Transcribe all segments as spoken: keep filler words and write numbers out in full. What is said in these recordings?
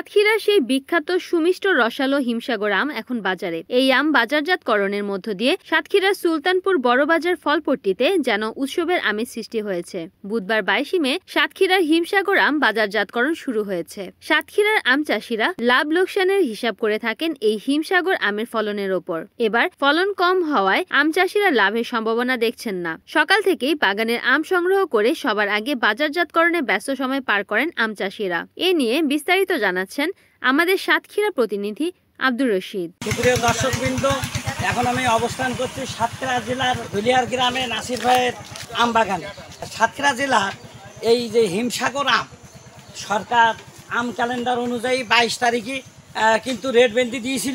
সাতক্ষীরার সেই বিখ্যাত সুমিষ্ট রসালো হিমসাগর আম এখন বাজারে। এই আম বাজারজাতকরণের মধ্য দিয়ে সাতক্ষীরার সুলতানপুর বড়বাজার ফলপট্টিতে যেন উৎসবের আমেজ সৃষ্টি হয়েছে। বুধবার বাইশে মে সাতক্ষীরার হিমসাগর আম বাজারজাতকরণ শুরু হয়েছে। সাতক্ষীরার আম চাষিরা লাভ লোকসানের হিসাব করে থাকেন এই হিমসাগর আমের ফলনের ওপর। এবার ফলন কম হওয়ায় আম চাষিরা লাভের সম্ভাবনা দেখছেন না। সকাল থেকেই বাগানের আম সংগ্রহ করে সবার আগে বাজারজাতকরণে ব্যস্ত সময় পার করেন আম চাষিরা। এ নিয়ে বিস্তারিত জানাচ্ছেন আমাদের সাতক্ষীরা প্রতিনিধি আব্দুর রশিদ। সুপ্রিয় দর্শকবৃন্দ, এখন আমি অবস্থান করছি সাতক্ষীরা জেলার ধুলিয়ার গ্রামে নাসির ভাইয়ের আম বাগানে। সাতক্ষীরা জেলার এই যে হিমসাগর আম, সরকার আম ক্যালেন্ডার অনুযায়ী বাইশ তারিখে কিন্তু রেট বেঁধে দিয়েছিল।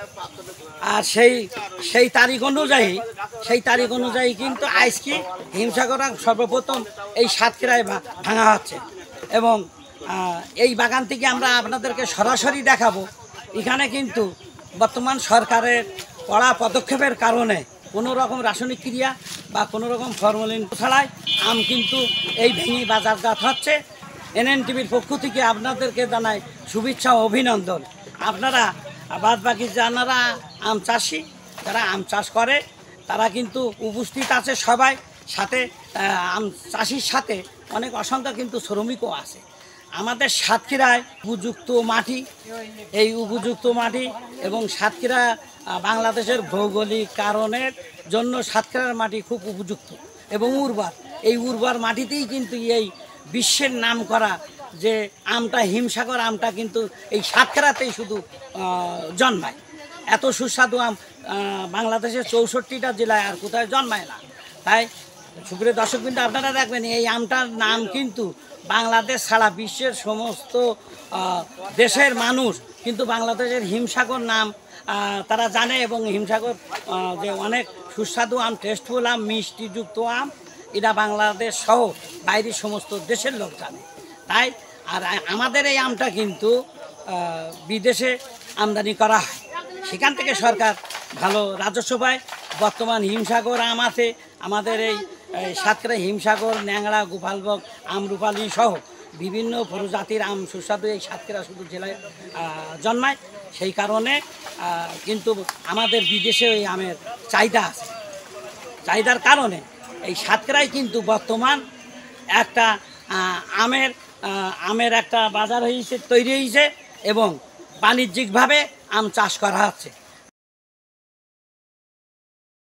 আর সেই সেই তারিখ অনুযায়ী সেই তারিখ অনুযায়ী কিন্তু আজকে হিমসাগর আম সর্বপ্রথম এই সাতক্ষীরায় ভাঙা হচ্ছে এবং এই বাগান থেকে আমরা আপনাদেরকে সরাসরি দেখাবো। এখানে কিন্তু বর্তমান সরকারের কড়া পদক্ষেপের কারণে কোনো রকম রাসায়নিক ক্রিয়া বা কোনো রকম ফরমালিন ছাড়াই আম কিন্তু এই ভেঙে বাজারজাত হচ্ছে। এনএন টিভির পক্ষ থেকে আপনাদেরকে জানাই শুভেচ্ছা ও অভিনন্দন। আপনারা বাদ বাকি যারা আম চাষি, যারা আম চাষ করে তারা কিন্তু উপস্থিত আছে সবাই। সাথে আম চাষির সাথে অনেক অসংখ্য কিন্তু শ্রমিকও আছে। আমাদের সাতক্ষীরায় উপযুক্ত মাটি, এই উপযুক্ত মাটি এবং সাতক্ষীরা বাংলাদেশের ভৌগোলিক কারণের জন্য সাতক্ষীরার মাটি খুব উপযুক্ত এবং উর্বর। এই উর্বর মাটিতেই কিন্তু এই বিশ্বের নাম করা যে আমটা হিমসাগর আমটা কিন্তু এই সাতক্ষীরাতেই শুধু জন্মায়। এত সুস্বাদু আম বাংলাদেশের চৌষট্টিটা জেলায় আর কোথায় জন্মায় না। তাই সুপ্রিয় দর্শকবৃন্দ, আপনারা দেখবেন এই আমটার নাম কিন্তু বাংলাদেশ ছাড়া বিশ্বের সমস্ত দেশের মানুষ কিন্তু বাংলাদেশের হিমসাগর নাম তারা জানে এবং হিমসাগর যে অনেক সুস্বাদু আম, টেস্টফুল আম, মিষ্টিযুক্ত আম, এটা বাংলাদেশ সহ বাইরের সমস্ত দেশের লোক জানে। তাই আর আমাদের এই আমটা কিন্তু বিদেশে আমদানি করা হয়, সেখান থেকে সরকার ভালো রাজস্ব পায়। বর্তমান হিমসাগর আম আছে আমাদের এই সাতক্ষীরা হিমসাগর, ন্যাংরা, গোপালভোগ, আমরুপালি সহ বিভিন্ন প্রজাতির আম সুস্বাদু এই সাতক্ষীরা শুধু জেলায় জন্মায়। সেই কারণে কিন্তু আমাদের বিদেশে ওই আমের চাহিদা আছে। চাহিদার কারণে এই সাতক্ষীরায় কিন্তু বর্তমান একটা আমের আমের একটা বাজার হয়েছে, তৈরি হয়েছে এবং বাণিজ্যিকভাবে আম চাষ করা হচ্ছে।